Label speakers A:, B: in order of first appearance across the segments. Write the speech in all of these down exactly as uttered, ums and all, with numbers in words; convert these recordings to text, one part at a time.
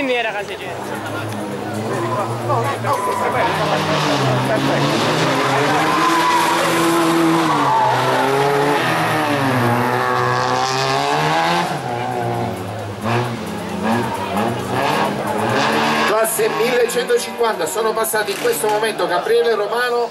A: vieni ragazzi.
B: Classe millecentocinquanta, sono passati in questo momento Gabriele Romano,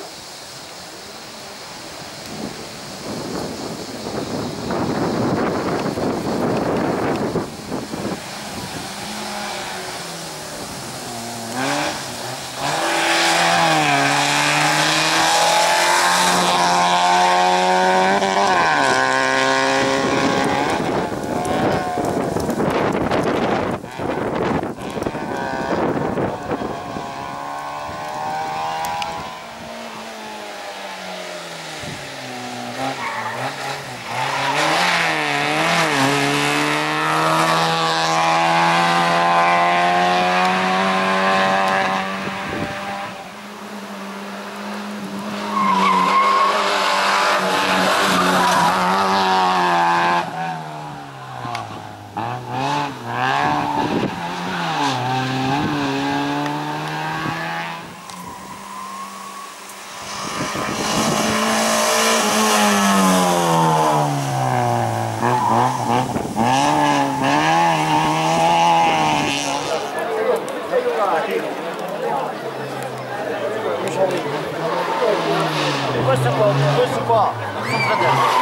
C: questo qua, questo qua, suo fratello.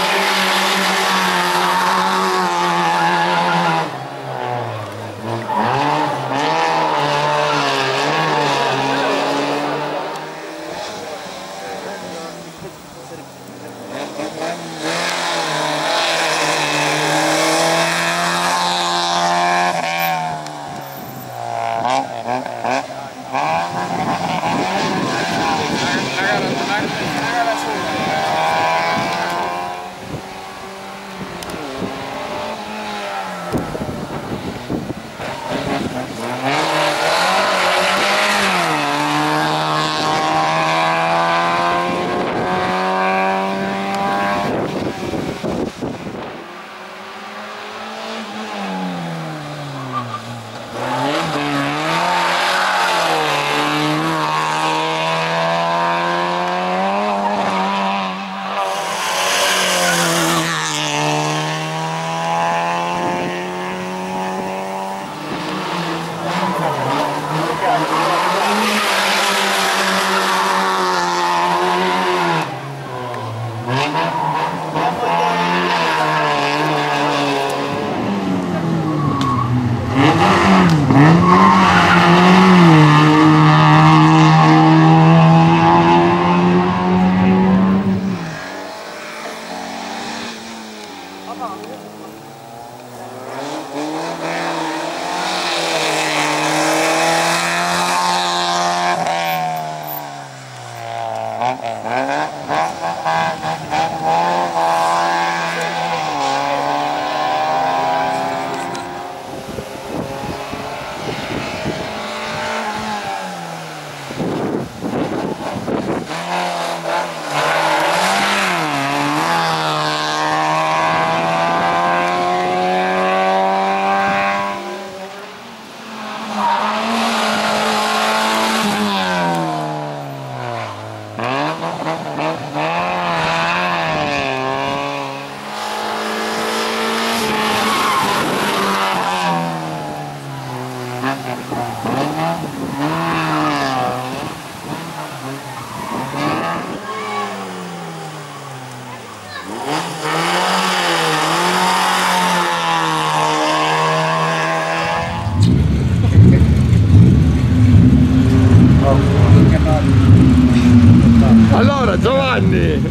B: Allora Giovanni,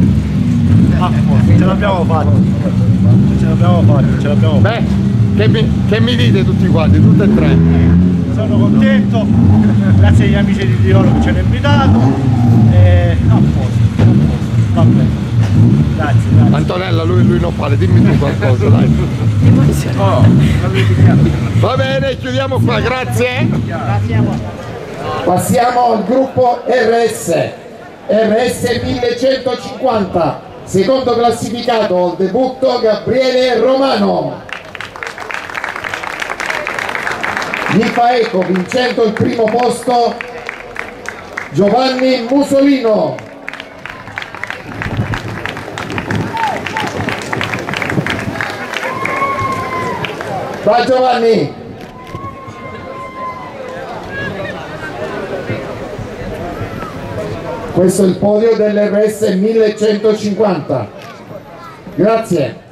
C: ah, ce l'abbiamo fatto, ce l'abbiamo fatto, ce l'abbiamo fatto.
B: Beh, che mi, che mi dite tutti quanti, tutte e tre?
C: Sono contento, grazie agli amici di Liolo che ci hanno invitato e a posto, a posto, va bene. Grazie, grazie.
B: Antonella, lui, lui non parla, dimmi tu qualcosa, dai.
C: Oh,
B: va bene, chiudiamo qua, grazie.
C: grazie a voi.
B: Passiamo al gruppo R S, R S millecentocinquanta, secondo classificato al debutto Gabriele Romano. Gli fa eco, vincendo il primo posto, Giovanni Musolino. Va Giovanni! Questo è il podio dell'R S millecentocinquanta. Grazie.